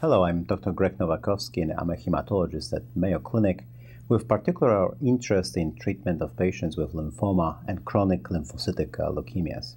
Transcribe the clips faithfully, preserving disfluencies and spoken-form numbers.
Hello, I'm Doctor Grzegorz Nowakowski and I'm a hematologist at Mayo Clinic with particular interest in treatment of patients with lymphoma and chronic lymphocytic uh, leukemias.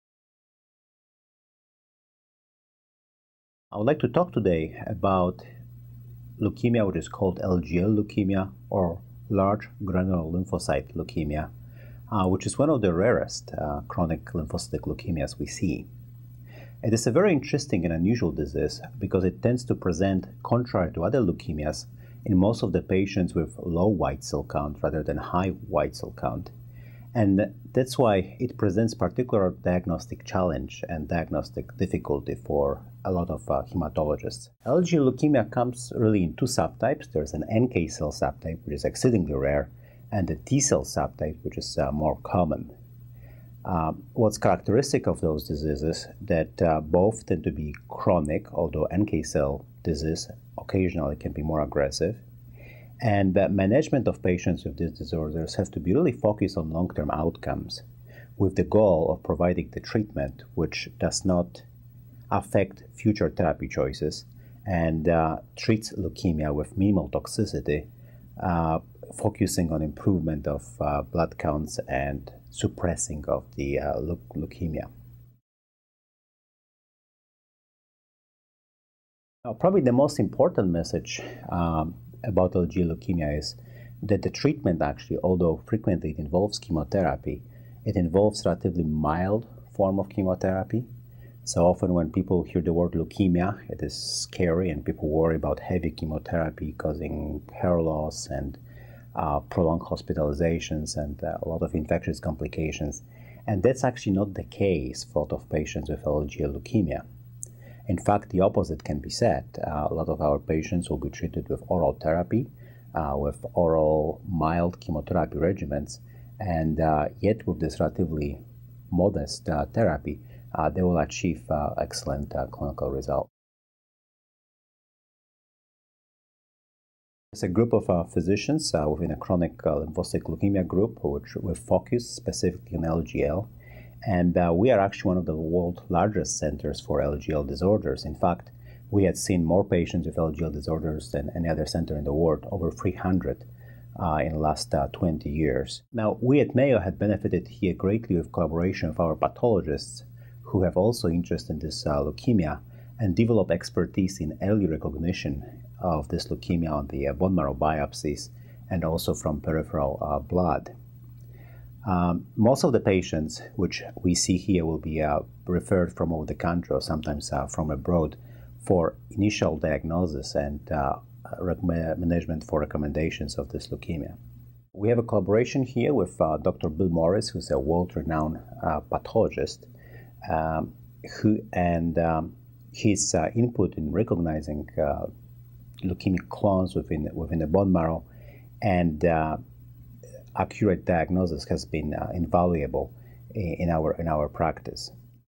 I would like to talk today about leukemia, which is called L G L leukemia or large granular lymphocyte leukemia, uh, which is one of the rarest uh, chronic lymphocytic leukemias we see. It is a very interesting and unusual disease because it tends to present contrary to other leukemias in most of the patients with low white cell count rather than high white cell count. And that's why it presents particular diagnostic challenge and diagnostic difficulty for a lot of uh, hematologists. L G L leukemia comes really in two subtypes. There's an N K cell subtype, which is exceedingly rare, and a T cell subtype, which is uh, more common. Uh, what's characteristic of those diseases that uh, both tend to be chronic, although N K cell disease occasionally can be more aggressive. And the management of patients with these disorders has to be really focused on long-term outcomes with the goal of providing the treatment which does not affect future therapy choices and uh, treats leukemia with minimal toxicity, uh, focusing on improvement of uh, blood counts and suppressing of the uh, le leukemia. Now, probably the most important message um, about L G L leukemia is that the treatment actually, although frequently it involves chemotherapy, it involves relatively mild form of chemotherapy. So often when people hear the word leukemia, it is scary and people worry about heavy chemotherapy causing hair loss and uh, prolonged hospitalizations and uh, a lot of infectious complications. And that's actually not the case for a lot of patients with L G L leukemia. In fact, the opposite can be said. Uh, a lot of our patients will be treated with oral therapy, uh, with oral mild chemotherapy regimens, and uh, yet with this relatively modest uh, therapy, uh, they will achieve uh, excellent uh, clinical results. There's a group of uh, physicians uh, within a chronic uh, lymphocytic leukemia group, which will focus specifically on L G L. And uh, we are actually one of the world's largest centers for L G L disorders. In fact, we had seen more patients with L G L disorders than any other center in the world, over three hundred uh, in the last uh, twenty years. Now, we at Mayo had benefited here greatly with collaboration with our pathologists who have also interest in this uh, leukemia and develop expertise in early recognition of this leukemia on the uh, bone marrow biopsies and also from peripheral uh, blood. Um, most of the patients which we see here will be uh, referred from over the country or sometimes uh, from abroad for initial diagnosis and uh, management for recommendations of this leukemia. We have a collaboration here with uh, Doctor Bill Morris, who's a world-renowned uh, pathologist, um, who and um, his uh, input in recognizing uh, leukemic clones within within the bone marrow and uh, accurate diagnosis has been uh, invaluable in our in our practice.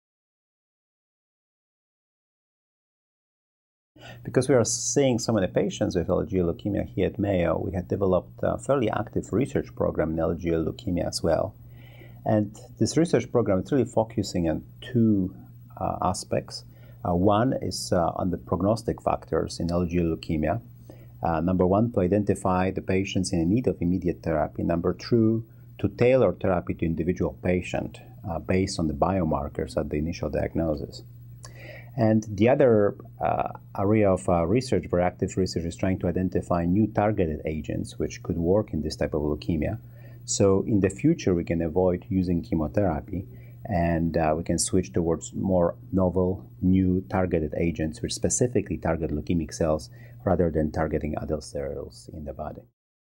Because we are seeing so many patients with L G L leukemia here at Mayo, we had developed a fairly active research program in L G L leukemia as well. And this research program is really focusing on two uh, aspects. Uh, one is uh, on the prognostic factors in L G L leukemia. Uh, number one, to identify the patients in need of immediate therapy. Number two, to tailor therapy to individual patient uh, based on the biomarkers at the initial diagnosis. And the other uh, area of uh, research, very active research, is trying to identify new targeted agents which could work in this type of leukemia. So in the future, we can avoid using chemotherapy and uh, we can switch towards more novel, new targeted agents which specifically target leukemic cells rather than targeting other cells in the body.